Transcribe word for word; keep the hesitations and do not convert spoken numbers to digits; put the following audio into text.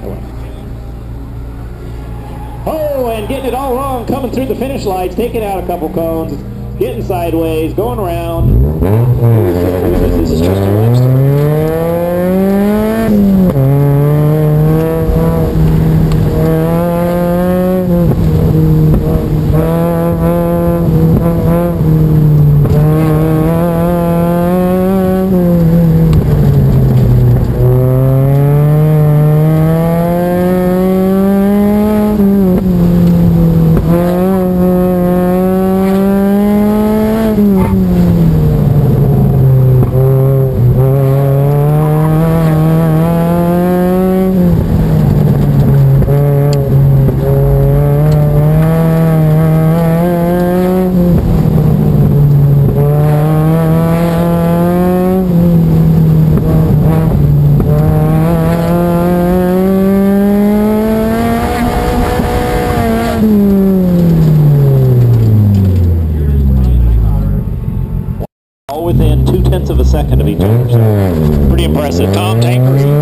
Oh, and getting it all wrong, coming through the finish lights, taking out a couple cones, getting sideways, going around. This is just a Webster. All within two tenths of a second of each other, so pretty impressive. Tom Tankers.